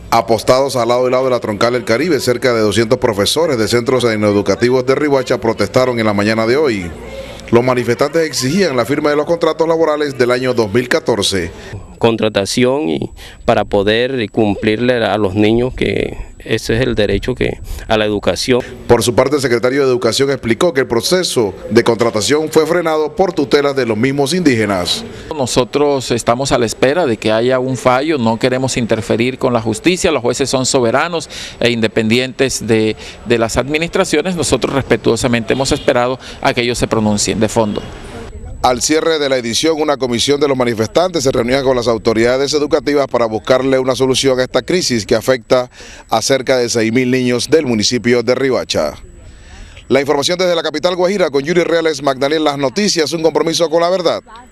Apostados al lado y lado de la Troncal del Caribe, cerca de 200 profesores de centros educativos de Riohacha protestaron en la mañana de hoy. Los manifestantes exigían la firma de los contratos laborales del año 2014. Contratación y para poder cumplirle a los niños que ese es el derecho a la educación. Por su parte, el secretario de Educación explicó que el proceso de contratación fue frenado por tutelas de los mismos indígenas. Nosotros estamos a la espera de que haya un fallo, no queremos interferir con la justicia, los jueces son soberanos e independientes de las administraciones, nosotros respetuosamente hemos esperado a que ellos se pronuncien de fondo. Al cierre de la edición, una comisión de los manifestantes se reunía con las autoridades educativas para buscarle una solución a esta crisis que afecta a cerca de 6.000 niños del municipio de Riohacha. La información desde la capital Guajira con Yuri Reales Magdalena, Las Noticias, un compromiso con la verdad.